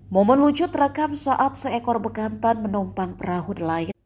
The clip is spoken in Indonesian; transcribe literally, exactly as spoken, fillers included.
Momen lucu terekam saat seekor bekantan menumpang perahu nelayan